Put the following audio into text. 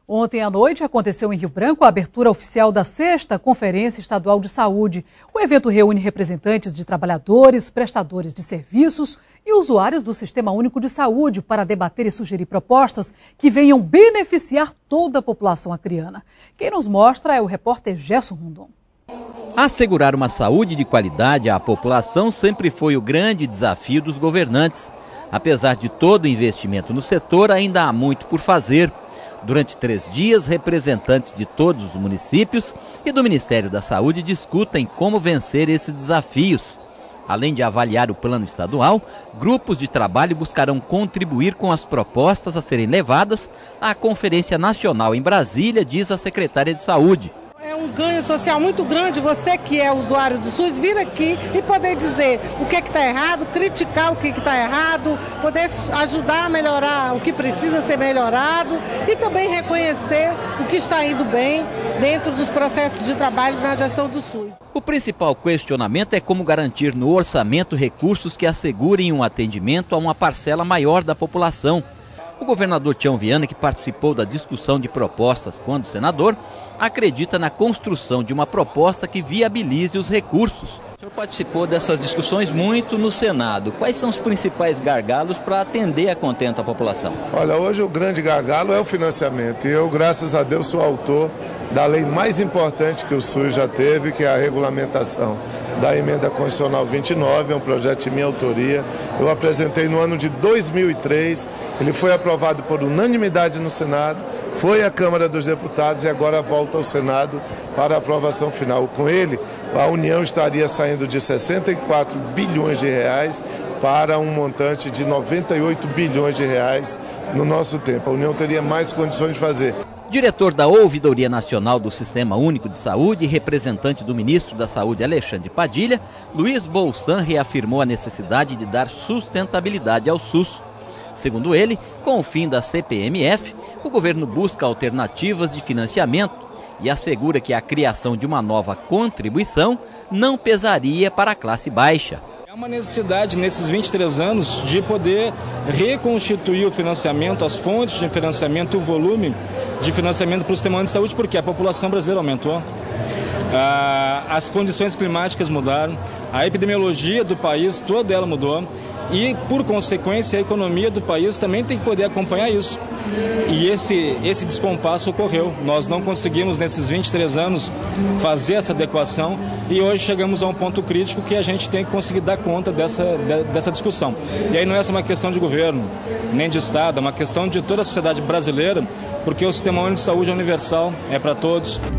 Ontem à noite aconteceu em Rio Branco a abertura oficial da 6ª Conferência Estadual de Saúde. O evento reúne representantes de trabalhadores, prestadores de serviços e usuários do Sistema Único de Saúde para debater e sugerir propostas que venham beneficiar toda a população acreana. Quem nos mostra é o repórter Gerson Rondon. Assegurar uma saúde de qualidade à população sempre foi o grande desafio dos governantes. Apesar de todo o investimento no setor, ainda há muito por fazer. Durante 3 dias, representantes de todos os municípios e do Ministério da Saúde discutem como vencer esses desafios. Além de avaliar o plano estadual, grupos de trabalho buscarão contribuir com as propostas a serem levadas à Conferência Nacional em Brasília, diz a secretária de Saúde. É um ganho social muito grande você que é usuário do SUS vir aqui e poder dizer o que está errado, criticar o que está errado, poder ajudar a melhorar o que precisa ser melhorado e também reconhecer o que está indo bem dentro dos processos de trabalho na gestão do SUS. O principal questionamento é como garantir no orçamento recursos que assegurem um atendimento a uma parcela maior da população. O governador Tião Viana, que participou da discussão de propostas quando senador, acredita na construção de uma proposta que viabilize os recursos. O senhor participou dessas discussões muito no Senado. Quais são os principais gargalos para atender a contento a população? Olha, hoje o grande gargalo é o financiamento e eu, graças a Deus, sou autor da lei mais importante que o SUS já teve, que é a regulamentação da Emenda Constitucional 29, é um projeto de minha autoria. Eu apresentei no ano de 2003, ele foi aprovado por unanimidade no Senado, foi à Câmara dos Deputados e agora volta ao Senado para a aprovação final. Com ele, a União estaria saindo de 64 bilhões de reais para um montante de 98 bilhões de reais no nosso tempo. A União teria mais condições de fazer. Diretor da Ouvidoria Nacional do Sistema Único de Saúde e representante do ministro da Saúde, Alexandre Padilha, Luiz Bolsan reafirmou a necessidade de dar sustentabilidade ao SUS. Segundo ele, com o fim da CPMF, o governo busca alternativas de financiamento e assegura que a criação de uma nova contribuição não pesaria para a classe baixa. É uma necessidade, nesses 23 anos, de poder reconstituir o financiamento, as fontes de financiamento e o volume de financiamento para o sistema de saúde, porque a população brasileira aumentou. As condições climáticas mudaram, a epidemiologia do país, toda ela mudou. E, por consequência, a economia do país também tem que poder acompanhar isso. E esse descompasso ocorreu. Nós não conseguimos, nesses 23 anos, fazer essa adequação e hoje chegamos a um ponto crítico que a gente tem que conseguir dar conta dessa discussão. E aí não é só uma questão de governo, nem de Estado, é uma questão de toda a sociedade brasileira, porque o Sistema Único de Saúde é universal, é para todos.